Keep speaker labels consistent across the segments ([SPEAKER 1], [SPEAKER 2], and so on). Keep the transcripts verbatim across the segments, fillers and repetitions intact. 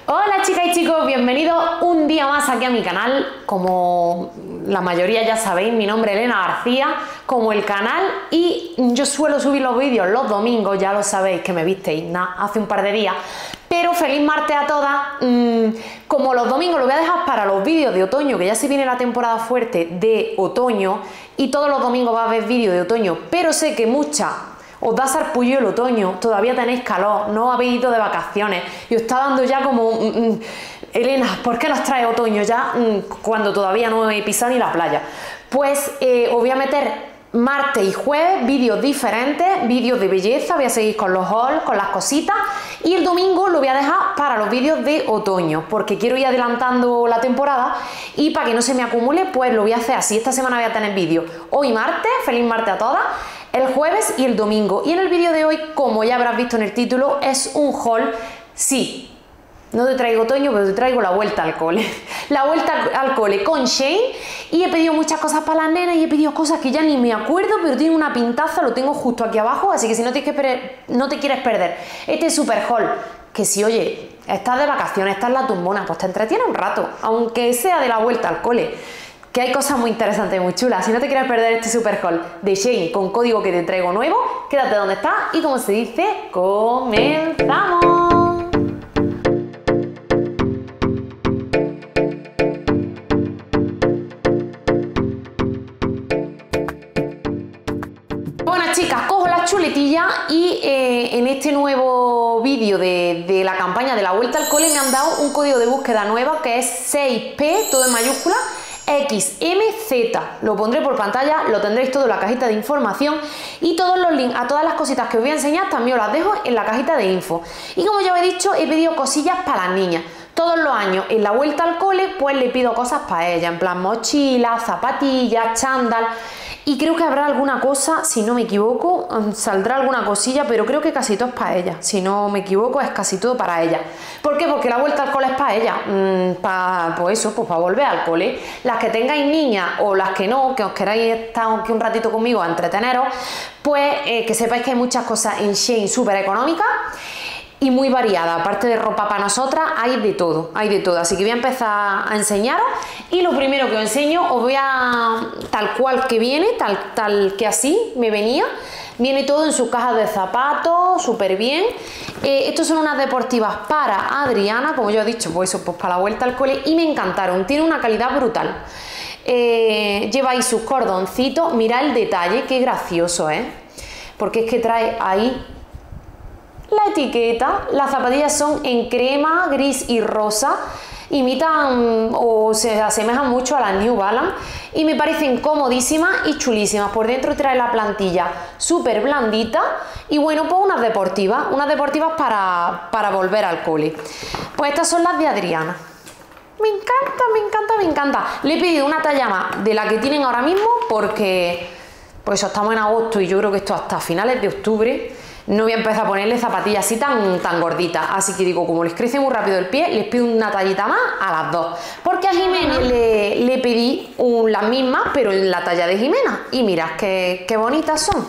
[SPEAKER 1] Hola chicas y chicos, bienvenidos un día más aquí a mi canal. Como la mayoría ya sabéis, mi nombre es Elena García, como el canal, y yo suelo subir los vídeos los domingos, ya lo sabéis que me visteis nada, hace un par de días. Pero feliz martes a todas. Mm, como los domingos lo voy a dejar para los vídeos de otoño, que ya se viene la temporada fuerte de otoño, y todos los domingos va a haber vídeos de otoño, pero sé que muchas os da sarpullido el otoño, todavía tenéis calor, no habéis ido de vacaciones y os está dando ya como mm, mm, Elena, ¿por qué nos trae otoño ya mm, cuando todavía no he pisado ni la playa? Pues eh, os voy a meter martes y jueves vídeos diferentes, vídeos de belleza, voy a seguir con los hauls, con las cositas, y el domingo lo voy a dejar para los vídeos de otoño, porque quiero ir adelantando la temporada y para que no se me acumule, pues lo voy a hacer así. Esta semana voy a tener vídeos hoy martes, feliz martes a todas, el jueves y el domingo. Y en el vídeo de hoy, como ya habrás visto en el título, es un haul, sí, no te traigo otoño, pero te traigo la vuelta al cole. La vuelta al cole con Shein, y he pedido muchas cosas para las nenas y he pedido cosas que ya ni me acuerdo, pero tiene una pintaza, lo tengo justo aquí abajo, así que si no te, que no te quieres perder este super haul, que si oye, estás de vacaciones, estás en la tumbona, pues te entretiene un rato, aunque sea de la vuelta al cole, que hay cosas muy interesantes y muy chulas. Si no te quieres perder este super haul de Shein con código que te traigo nuevo, quédate donde estás y, como se dice, comenzamos. Bueno chicas, cojo la chuletilla y eh, en este nuevo vídeo de, de la campaña de la vuelta al cole me han dado un código de búsqueda nuevo que es seis P, todo en mayúscula, X M Z. Lo pondré por pantalla, lo tendréis todo en la cajita de información, y todos los links a todas las cositas que os voy a enseñar también os las dejo en la cajita de info. Y como ya os he dicho, he pedido cosillas para las niñas. Todos los años en la vuelta al cole pues le pido cosas para ella, en plan mochilas, zapatillas, chándal, y creo que habrá alguna cosa, si no me equivoco, saldrá alguna cosilla, pero creo que casi todo es para ella. Si no me equivoco, es casi todo para ella. ¿Por qué? Porque la vuelta al cole es para ella, mm, para, pues eso, pues para volver al cole. Las que tengáis niñas o las que no, que os queráis estar aquí un ratito conmigo a entreteneros, pues eh, que sepáis que hay muchas cosas en Shein súper económicas y muy variada. Aparte de ropa para nosotras, hay de todo, hay de todo. Así que voy a empezar a enseñaros, y lo primero que os enseño, os voy a, tal cual que viene, tal, tal que así me venía, viene todo en sus cajas de zapatos, súper bien. Eh, estos son unas deportivas para Adriana, como yo he dicho, pues eso, pues para la vuelta al cole, y me encantaron, tiene una calidad brutal. Eh, lleva ahí sus cordoncitos, mirad el detalle, qué gracioso, ¿eh? Porque es que trae ahí la etiqueta. Las zapatillas son en crema, gris y rosa, imitan o se asemejan mucho a las New Balance y me parecen comodísimas y chulísimas. Por dentro trae la plantilla súper blandita, y bueno, pues unas deportivas, unas deportivas para, para volver al cole. Pues estas son las de Adriana. Me encanta, me encanta, me encanta. Le he pedido una talla más de la que tienen ahora mismo porque pues eso, estamos en agosto y yo creo que esto hasta finales de octubre no voy a empezar a ponerle zapatillas así tan, tan gorditas. Así que digo, como les crece muy rápido el pie, les pido una tallita más a las dos. Porque a Jimena le, le pedí un, las mismas, pero en la talla de Jimena. Y mirad qué, qué bonitas son.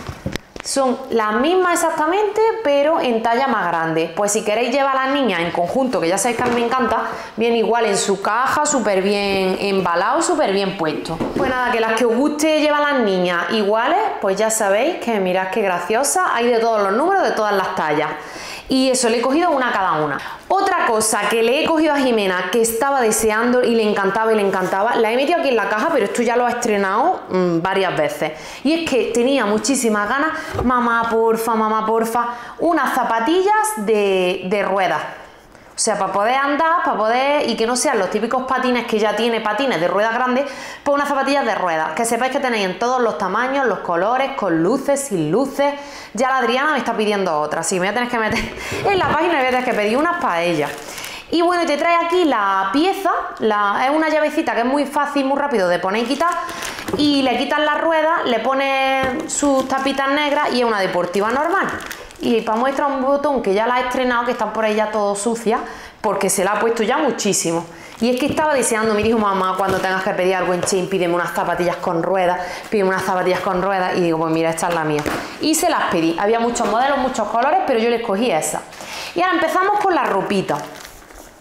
[SPEAKER 1] Son las mismas exactamente, pero en talla más grande. Pues si queréis llevar a las niñas en conjunto, que ya sabéis que a mí me encanta, viene igual en su caja, súper bien embalado, súper bien puesto. Pues nada, que las que os guste llevar a las niñas iguales, pues ya sabéis que mirad qué graciosa. Hay de todos los números, de todas las tallas. Y eso, le he cogido una a cada una. Otra cosa que le he cogido a Jimena, que estaba deseando y le encantaba y le encantaba, la he metido aquí en la caja, pero esto ya lo ha estrenado mmm, varias veces. Y es que tenía muchísimas ganas, mamá porfa, mamá porfa, unas zapatillas de, de ruedas. O sea, para poder andar, para poder, y que no sean los típicos patines que ya tiene, patines de ruedas grandes, pues unas zapatillas de ruedas, que sepáis que tenéis en todos los tamaños, los colores, con luces, sin luces. Ya la Adriana me está pidiendo otras, sí, me voy a tener que meter en la página y voy a tener que pedir unas para ella. Y bueno, te trae aquí la pieza, la, es una llavecita que es muy fácil, muy rápido de poner y quitar, y le quitas la rueda, le pones sus tapitas negras y es una deportiva normal. Y para muestra un botón que ya la he estrenado, que están por ahí ya todo sucia, porque se la ha puesto ya muchísimo. Y es que estaba deseando, me dijo mamá, cuando tengas que pedir algo en Shein, pídeme unas zapatillas con ruedas, pídeme unas zapatillas con ruedas, y digo, pues mira, esta es la mía. Y se las pedí, había muchos modelos, muchos colores, pero yo les cogí esa. Y ahora empezamos con la ropita.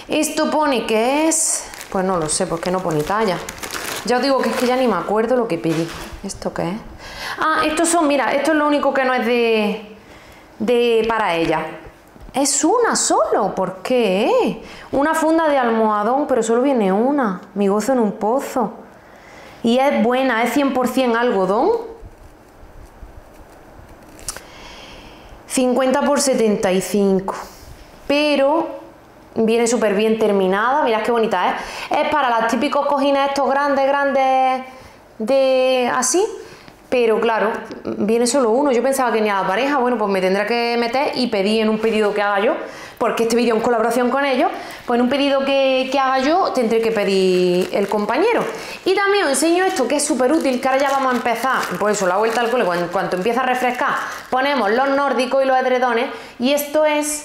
[SPEAKER 1] Esto pone que es... Pues no lo sé, porque no pone talla. Ya os digo que es que ya ni me acuerdo lo que pedí. ¿Esto qué es? Ah, estos son, mira, esto es lo único que no es de... de para ella. Es una solo, ¿por qué? Una funda de almohadón, pero solo viene una. Mi gozo en un pozo. Y es buena, es cien por cien algodón. cincuenta por setenta y cinco. Pero viene súper bien terminada. Mirad qué bonita es. Es para los típicos cojines estos grandes, grandes de así. Pero claro, viene solo uno. Yo pensaba que tenía la pareja. Bueno, pues me tendré que meter y pedir en un pedido que haga yo, porque este vídeo es en colaboración con ellos. Pues en un pedido que, que haga yo tendré que pedir el compañero. Y también os enseño esto, que es súper útil, que ahora ya vamos a empezar. Por eso, la vuelta al cole, cuando, cuando empieza a refrescar, ponemos los nórdicos y los edredones. Y esto es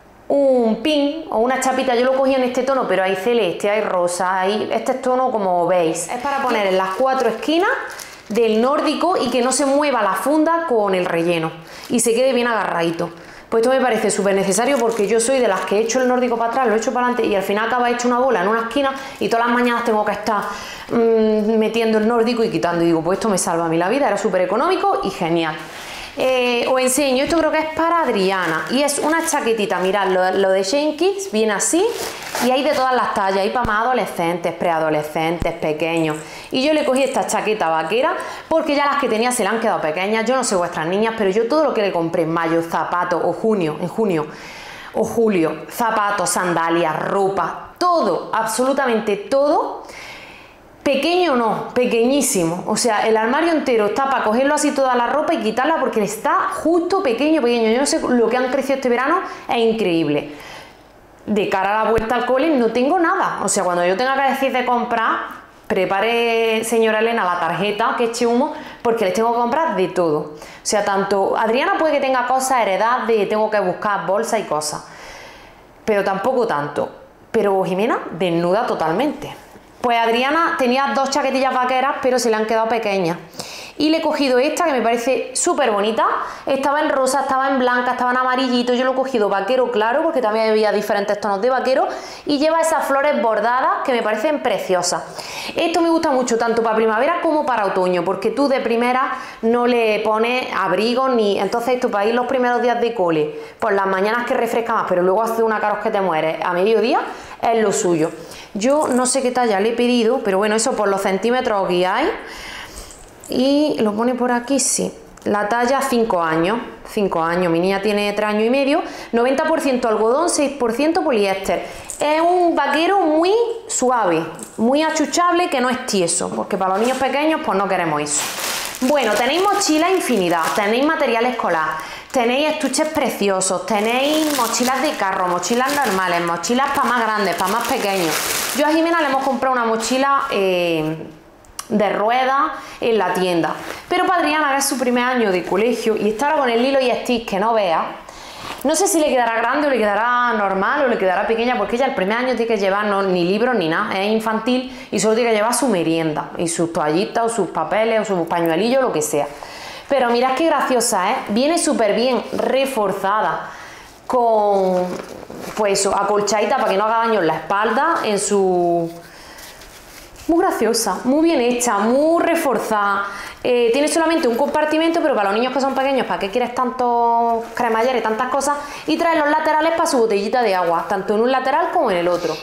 [SPEAKER 1] un pin o una chapita. Yo lo cogí en este tono, pero hay celeste, hay rosa, hay este tono como veis. Es para poner en las cuatro esquinas del nórdico y que no se mueva la funda con el relleno y se quede bien agarradito. Pues esto me parece súper necesario, porque yo soy de las que he hecho el nórdico para atrás, lo he hecho para adelante y al final acaba hecho una bola en una esquina y todas las mañanas tengo que estar mmm, metiendo el nórdico y quitando. Y digo, pues esto me salva a mí la vida, era súper económico y genial. Eh, os enseño, esto creo que es para Adriana y es una chaquetita, mirad, lo, lo de Shane Kids viene así y hay de todas las tallas, hay para más adolescentes, preadolescentes, pequeños. Y yo le cogí esta chaqueta vaquera porque ya las que tenía se le han quedado pequeñas. Yo no sé vuestras niñas, pero yo todo lo que le compré en mayo, zapatos, o junio, en junio o julio, zapatos, sandalias, ropa, todo, absolutamente todo. Pequeño no, pequeñísimo. O sea, el armario entero está para cogerlo así toda la ropa y quitarla porque está justo pequeño, pequeño. Yo no sé lo que han crecido este verano, es increíble. De cara a la vuelta al cole no tengo nada. O sea, cuando yo tenga que decir de comprar, prepare, señora Elena, la tarjeta que eche humo, porque les tengo que comprar de todo. O sea, tanto Adriana puede que tenga cosas heredadas de tengo que buscar bolsas y cosas, pero tampoco tanto. Pero Jimena desnuda totalmente. Pues Adriana tenía dos chaquetillas vaqueras, pero se le han quedado pequeñas. Y le he cogido esta, que me parece súper bonita. Estaba en rosa, estaba en blanca, estaba en amarillito. Yo lo he cogido vaquero claro, porque también había diferentes tonos de vaquero. Y lleva esas flores bordadas, que me parecen preciosas. Esto me gusta mucho, tanto para primavera como para otoño, porque tú de primera no le pones abrigo ni... Entonces esto para ir los primeros días de cole, por las mañanas que refresca más, pero luego hace una caros que te mueres a mediodía, es lo suyo. Yo no sé qué talla le he pedido, pero bueno, eso por los centímetros os guiáis. Y lo pone por aquí, sí. La talla cinco años. cinco años, mi niña tiene tres años y medio. noventa por ciento algodón, seis por ciento poliéster. Es un vaquero muy suave, muy achuchable, que no es tieso, porque para los niños pequeños pues no queremos eso. Bueno, tenéis mochilas infinidad, tenéis material escolar, tenéis estuches preciosos, tenéis mochilas de carro, mochilas normales, mochilas para más grandes, para más pequeños. Yo a Jimena le hemos comprado una mochila eh, de ruedas en la tienda, pero para Adriana, que es su primer año de colegio y está ahora con el Lilo y Stitch, que no vea, no sé si le quedará grande o le quedará normal o le quedará pequeña, porque ella el primer año tiene que llevar no, ni libros ni nada, es infantil y solo tiene que llevar su merienda y sus toallitas o sus papeles o sus pañuelillos, lo que sea. Pero mirad qué graciosa, ¿eh? Viene súper bien reforzada con, pues eso, acolchadita para que no haga daño en la espalda, en su... Muy graciosa, muy bien hecha, muy reforzada. Eh, tiene solamente un compartimento, pero para los niños que son pequeños, ¿para qué quieres tantos cremalleres y tantas cosas? Y trae los laterales para su botellita de agua, tanto en un lateral como en el otro.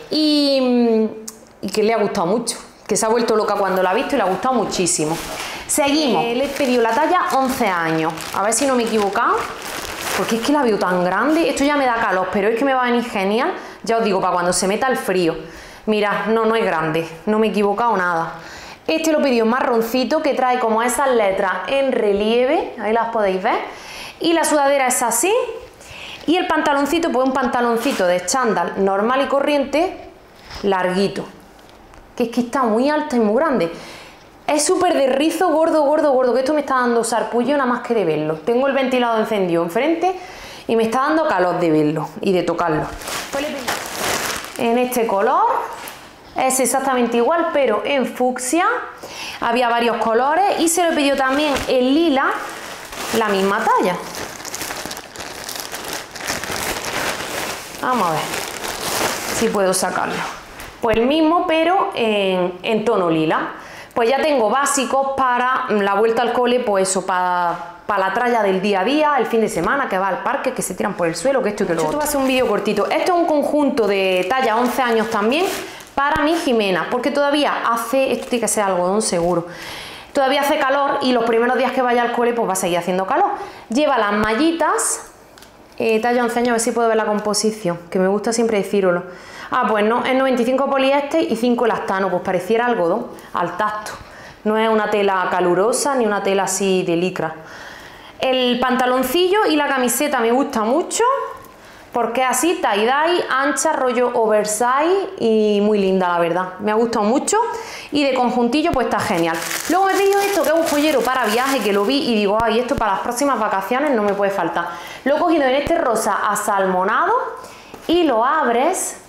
[SPEAKER 1] Y, y que le ha gustado mucho, que se ha vuelto loca cuando la ha visto y le ha gustado muchísimo. Seguimos. Eh, le he pedido la talla once años, a ver si no me he equivocado, porque es que la veo tan grande. Esto ya me da calor, pero es que me va a venir genial, ya os digo, para cuando se meta el frío. Mirad, no, no es grande, no me he equivocado nada. Este lo he pedido marroncito, que trae como esas letras en relieve, ahí las podéis ver. Y la sudadera es así. Y el pantaloncito, pues un pantaloncito de chándal normal y corriente, larguito. Que es que está muy alta y muy grande. Es súper de rizo, gordo, gordo, gordo, que esto me está dando sarpullo nada más que de verlo. Tengo el ventilador encendido enfrente y me está dando calor de verlo y de tocarlo. Pues le he pedido en este color. Es exactamente igual, pero en fucsia. Había varios colores y se lo pidió también en lila, la misma talla. Vamos a ver. si puedo sacarlo. Pues el mismo, pero en, en tono lila. Pues ya tengo básicos para la vuelta al cole, pues eso, para, para la tralla del día a día, el fin de semana, que va al parque, que se tiran por el suelo, que esto y que lo otro. Esto va a ser un vídeo cortito. Esto es un conjunto de talla once años también, para mi Jimena, porque todavía hace, esto tiene que ser algodón seguro, todavía hace calor y los primeros días que vaya al cole pues va a seguir haciendo calor. Lleva las mallitas, eh, talla once años, a ver si puedo ver la composición, que me gusta siempre decirlo. Ah, pues no, es noventa y cinco poliéster y cinco elastano, pues pareciera algodón al tacto. No es una tela calurosa ni una tela así de licra. El pantaloncillo y la camiseta me gusta mucho porque es así, tie-dye, ancha, rollo oversize y muy linda, la verdad. Me ha gustado mucho y de conjuntillo pues está genial. Luego me he pedido esto, que es un joyero para viaje, que lo vi y digo, ay, esto para las próximas vacaciones no me puede faltar. Lo he cogido en este rosa asalmonado y lo abres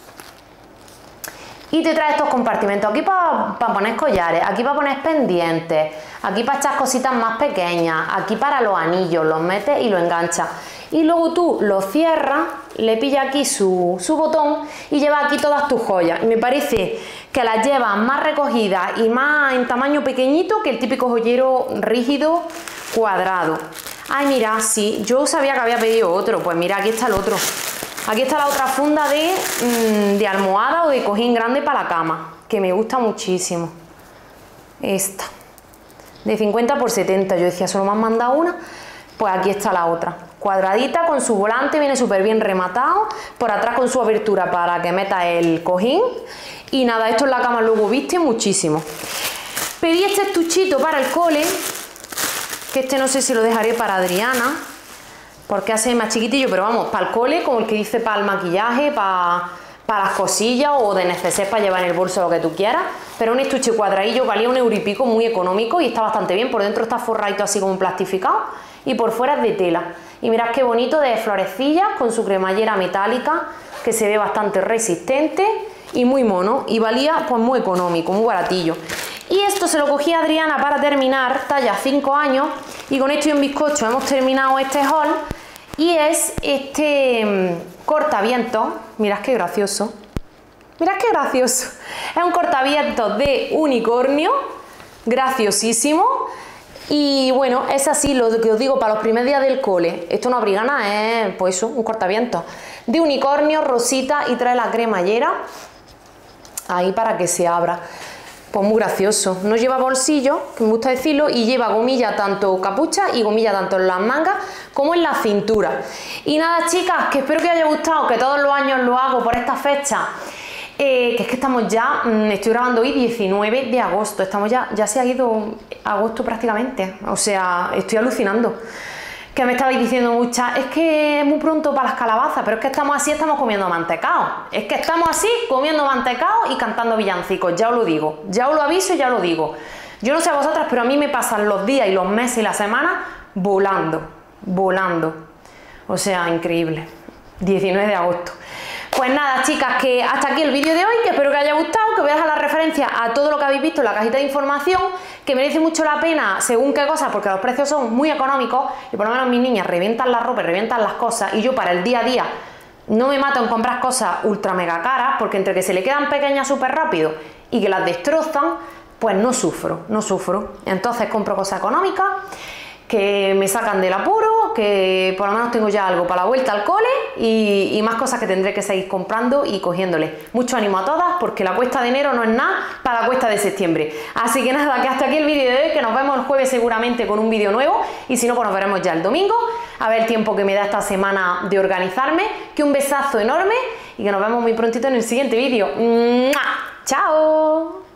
[SPEAKER 1] y te trae estos compartimentos, aquí para pa poner collares, aquí para poner pendientes, aquí para echar cositas más pequeñas, aquí para los anillos, los metes y lo enganchas. Y luego tú lo cierras, le pillas aquí su, su botón y llevas aquí todas tus joyas. Y me parece que las llevas más recogidas y más en tamaño pequeñito que el típico joyero rígido cuadrado. Ay, mira, sí, yo sabía que había pedido otro, pues mira, aquí está el otro. Aquí está la otra funda de, mmm, de almohada o de cojín grande para la cama, que me gusta muchísimo. Esta, de cincuenta por setenta, yo decía, solo me han mandado una, pues aquí está la otra. Cuadradita con su volante, viene súper bien rematado, por atrás con su abertura para que meta el cojín. Y nada, esto en la cama luego viste muchísimo. Pedí este estuchito para el cole, que este no sé si lo dejaré para Adriana, porque hace más chiquitillo, pero vamos, para el cole, como el que dice para el maquillaje, para, para las cosillas o de neceser para llevar en el bolso lo que tú quieras. Pero un estuche cuadradillo valía un euro y pico, muy económico y está bastante bien. Por dentro está forradito así como plastificado y por fuera es de tela. Y mirad qué bonito, de florecillas con su cremallera metálica, que se ve bastante resistente y muy mono. Y valía pues muy económico, muy baratillo. Y esto se lo cogí a Adriana para terminar, talla cinco años. Y con esto y un bizcocho hemos terminado este haul. Y es este mmm, cortavientos, mirad qué gracioso, mirad qué gracioso, es un cortavientos de unicornio, graciosísimo, y bueno, es así lo que os digo para los primeros días del cole. Esto no abriga nada, es pues eso, un cortavientos de unicornio, rosita, y trae la cremallera ahí para que se abra. Pues muy gracioso, no lleva bolsillo, que me gusta decirlo, y lleva gomilla tanto capucha y gomilla tanto en las mangas como en la cintura. Y nada, chicas, que espero que os haya gustado, que todos los años lo hago por esta fecha, eh, que es que estamos ya, mmm, estoy grabando hoy diecinueve de agosto, estamos ya, ya se ha ido agosto prácticamente, o sea, estoy alucinando. Que me estabais diciendo muchas, es que es muy pronto para las calabazas, pero es que estamos así, estamos comiendo mantecao. Es que estamos así, comiendo mantecao y cantando villancicos, ya os lo digo, ya os lo aviso y ya lo digo. Yo no sé a vosotras, pero a mí me pasan los días y los meses y las semanas volando, volando. O sea, increíble. diecinueve de agosto. Pues nada, chicas, que hasta aquí el vídeo de hoy, que espero que os haya gustado, que voy a dejar la referencia a todo lo que habéis visto en la cajita de información, que merece mucho la pena según qué cosas, porque los precios son muy económicos y por lo menos mis niñas revientan la ropa y revientan las cosas, y yo para el día a día no me mato en comprar cosas ultra mega caras, porque entre que se le quedan pequeñas súper rápido y que las destrozan, pues no sufro, no sufro. Entonces compro cosas económicas que me sacan del apuro, que por lo menos tengo ya algo para la vuelta al cole y, y más cosas que tendré que seguir comprando y cogiéndole. Mucho ánimo a todas, porque la cuesta de enero no es nada para la cuesta de septiembre. Así que nada, que hasta aquí el vídeo de hoy, que nos vemos el jueves seguramente con un vídeo nuevo, y si no, pues nos veremos ya el domingo, a ver el tiempo que me da esta semana de organizarme. Que un besazo enorme y que nos vemos muy prontito en el siguiente vídeo. ¡Chao!